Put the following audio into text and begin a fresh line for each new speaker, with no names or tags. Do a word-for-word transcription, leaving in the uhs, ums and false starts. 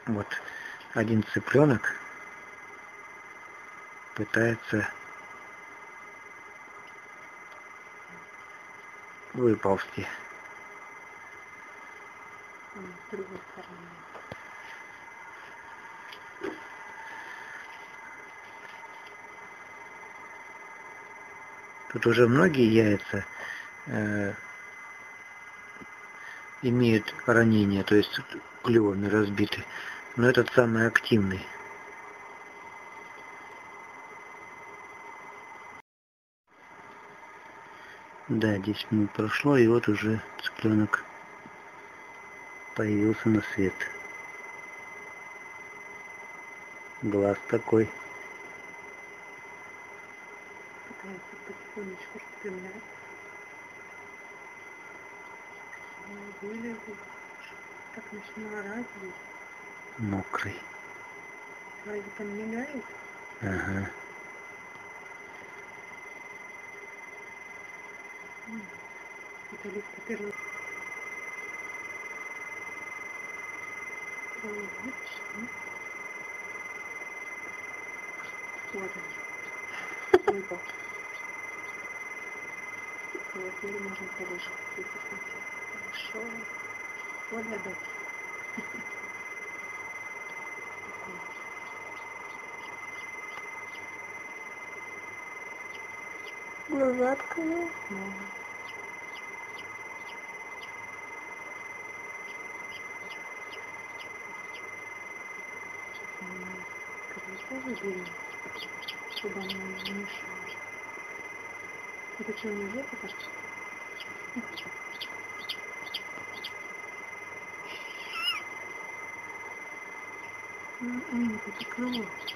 Вот один цыпленок пытается выползти.
С другой стороны.
Тут уже многие яйца э, имеют ранения, то есть клювами разбиты. Но этот самый активный. Да, десять минут прошло, и вот уже цыпленок появился на свет. Глаз такой.
Пытается потихонечку распрямлять. Вылезет. Так начну орать здесь.
Мокрый.
Вроде там мигает.
Ага.
Это лист первый. Вот он. Выпал. Вот, теперь можно положить. Хорошо. Вот отдать.
Глаза открыла.
Тоже дверь, чтобы она не мешала. Это что, не жопа, кажется? Ой, не потекло.